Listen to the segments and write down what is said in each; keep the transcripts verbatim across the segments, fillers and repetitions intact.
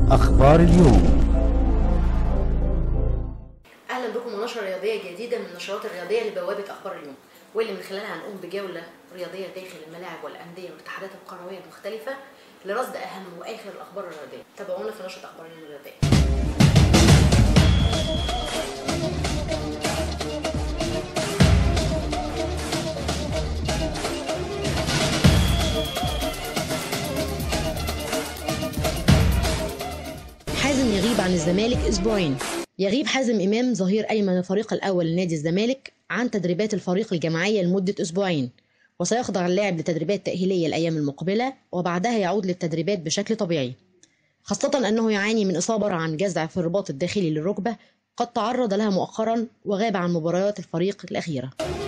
أخبار اليوم. أهلا بكم ونشرة رياضية جديدة من النشرات الرياضية لبوابة أخبار اليوم، واللي من خلالها هنقوم بجولة رياضية داخل الملاعب والأندية والاتحادات القروية المختلفة لرصد أهم وآخر الأخبار الرياضية. تابعونا في نشرة أخبار اليوم الرياضية. حازم يغيب عن الزمالك أسبوعين. يغيب حازم إمام ظهير أيمن الفريق الأول لنادي الزمالك عن تدريبات الفريق الجماعية لمدة أسبوعين، وسيخضع اللاعب لتدريبات تأهيلية الأيام المقبلة، وبعدها يعود للتدريبات بشكل طبيعي، خاصة أنه يعاني من إصابة عن جزع في الرباط الداخلي للركبة قد تعرض لها مؤخرا وغاب عن مباريات الفريق الأخيرة.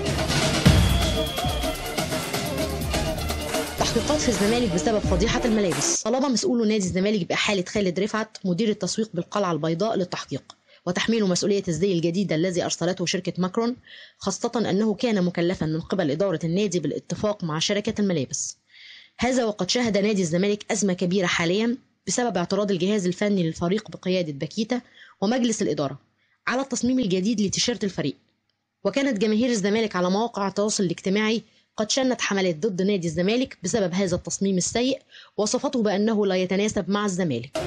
تحقيقات في الزمالك بسبب فضيحة الملابس. طلب مسؤول نادي الزمالك بإحالة خالد رفعت مدير التسويق بالقلعة البيضاء للتحقيق وتحميل مسؤولية الزي الجديد الذي أرسلته شركة ماكرون، خاصة أنه كان مكلفا من قبل إدارة النادي بالاتفاق مع شركة الملابس. هذا وقد شهد نادي الزمالك أزمة كبيرة حاليا بسبب اعتراض الجهاز الفني للفريق بقيادة باكيتا ومجلس الإدارة على التصميم الجديد لتيشيرت الفريق. وكانت جماهير الزمالك على مواقع التواصل الاجتماعي قد شنت حملات ضد نادي الزمالك بسبب هذا التصميم السيء، وصفته بأنه لا يتناسب مع الزمالك.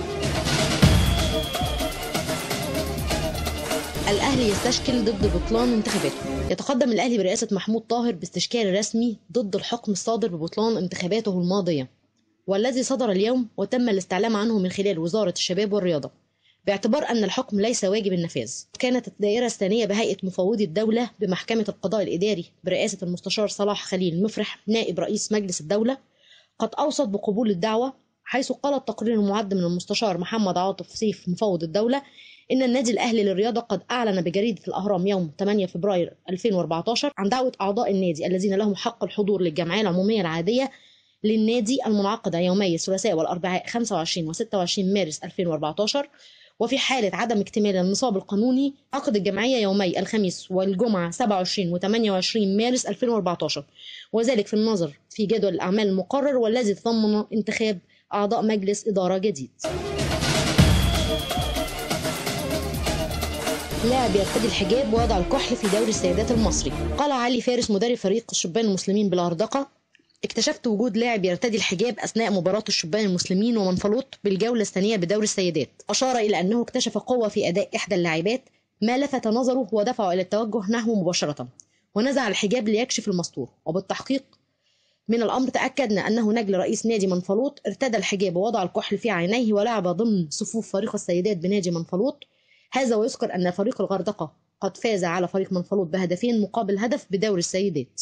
الأهلي يستشكل ضد بطلان انتخاباته. يتقدم الأهلي برئاسة محمود طاهر باستشكال رسمي ضد الحكم الصادر ببطلان انتخاباته الماضية، والذي صدر اليوم وتم الاستعلام عنه من خلال وزارة الشباب والرياضة، باعتبار أن الحكم ليس واجب النفاذ. كانت الدائرة الثانية بهيئة مفوضي الدولة بمحكمة القضاء الإداري برئاسة المستشار صلاح خليل مفرح نائب رئيس مجلس الدولة قد أوصت بقبول الدعوة، حيث قال التقرير المعد من المستشار محمد عاطف سيف مفوض الدولة إن النادي الأهلي للرياضة قد أعلن بجريدة الأهرام يوم ثمانية فبراير ألفين وأربعة عشر عن دعوة أعضاء النادي الذين لهم حق الحضور للجمعية العمومية العادية للنادي المنعقدة يومي الثلاثاء والأربعاء خمسة وعشرين و ستة وعشرين مارس ألفين وأربعة عشر، وفي حالة عدم اكتمال النصاب القانوني عقد الجمعية يومي الخميس والجمعة سبعة وعشرين و ثمانية وعشرين مارس ألفين وأربعة عشر، وذلك في النظر في جدول الأعمال المقرر والذي تضمن انتخاب أعضاء مجلس إدارة جديد. لاعب يرتدي الحجاب ووضع الكحل في دوري السيدات المصري. قال علي فارس مدرب فريق الشبان المسلمين بالأردقة: اكتشفت وجود لاعب يرتدي الحجاب أثناء مباراة الشبان المسلمين ومنفلوط بالجولة الثانية بدوري السيدات. أشار إلى أنه اكتشف قوة في أداء إحدى اللاعبات ما لفت نظره ودفعه إلى التوجه نحوه مباشرة، ونزع الحجاب ليكشف المستور. وبالتحقيق من الأمر تأكدنا أنه نجل رئيس نادي منفلوط ارتدى الحجاب ووضع الكحل في عينيه ولعب ضمن صفوف فريق السيدات بنادي منفلوط. هذا ويذكر أن فريق الغردقة قد فاز على فريق منفلوط بهدفين مقابل هدف بدوري السيدات.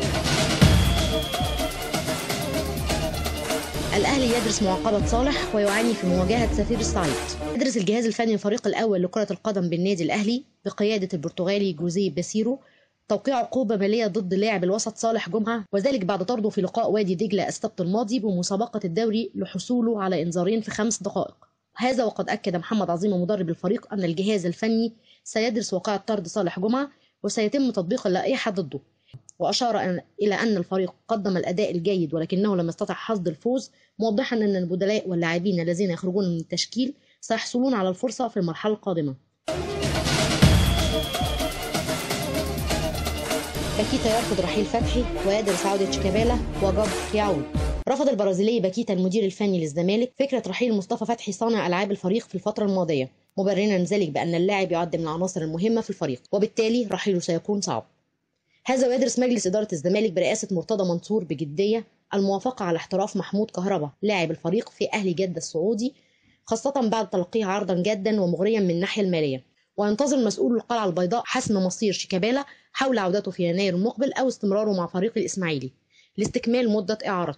الأهلي يدرس معاقبة صالح ويعاني في مواجهة سفير الصعيد. يدرس الجهاز الفني الفريق الأول لكرة القدم بالنادي الأهلي بقيادة البرتغالي جوزيه باسيرو توقيع عقوبة مالية ضد لاعب الوسط صالح جمعة، وذلك بعد طرده في لقاء وادي دجلة السبت الماضي بمسابقة الدوري لحصوله على إنذارين في خمس دقائق. هذا وقد أكد محمد عظيمة مدرب الفريق أن الجهاز الفني سيدرس واقعة طرد صالح جمعة وسيتم تطبيق اللائحة ضده. وأشار إلى أن الفريق قدم الأداء الجيد ولكنه لم يستطع حصد الفوز، موضحا أن البدلاء واللاعبين الذين يخرجون من التشكيل سيحصلون على الفرصة في المرحلة القادمة. باكيتا يرفض رحيل فتحي ويدرس عودة شيكابالا وجبر يعود. رفض البرازيلي باكيتا المدير الفني للزمالك فكرة رحيل مصطفى فتحي صانع ألعاب الفريق في الفترة الماضية، مبررا ذلك بأن اللاعب يعد من العناصر المهمة في الفريق وبالتالي رحيله سيكون صعب. هذا ويدرس مجلس إدارة الزمالك برئاسة مرتضى منصور بجدية الموافقة على احتراف محمود كهربا لاعب الفريق في أهلي جدة السعودي، خاصة بعد تلقيه عرضا جادا ومغريا من الناحية المالية. وينتظر مسؤول القلعة البيضاء حسم مصير شيكابالا حول عودته في يناير المقبل أو استمراره مع فريق الإسماعيلي لاستكمال مدة إعارته.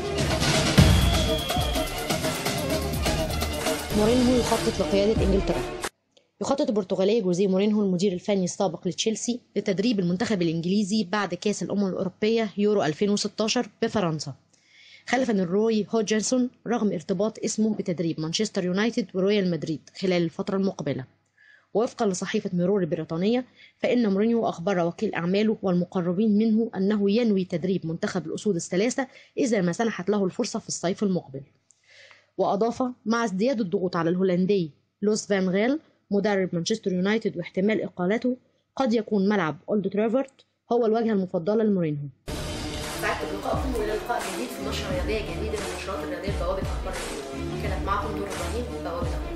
مورينهو يخطط لقيادة إنجلترا. يخطط البرتغالي جوزيه مورينهو المدير الفني السابق لتشيلسي لتدريب المنتخب الإنجليزي بعد كأس الأمم الأوروبية يورو ألفين وستة عشر بفرنسا، خلفا روي هوجنسون رغم ارتباط اسمه بتدريب مانشستر يونايتد وريال مدريد خلال الفترة المقبلة. ووفقا لصحيفة ميرور البريطانية فإن مورينيو أخبر وكيل أعماله والمقربين منه أنه ينوي تدريب منتخب الأسود الثلاثة إذا ما سنحت له الفرصة في الصيف المقبل. وأضاف: مع ازدياد الضغوط على الهولندي لوس فان غال مدرب مانشستر يونايتد واحتمال إقالته، قد يكون ملعب أولد ترافورد هو الواجهة المفضلة لمورينهو. سعدت بلقائكم وإلى لقاء جديد في نشرة رياضية جديدة من نشرات الرياضية بوابة أخبار اليوم. كانت معكم نور إبراهيم بوابة أخبار.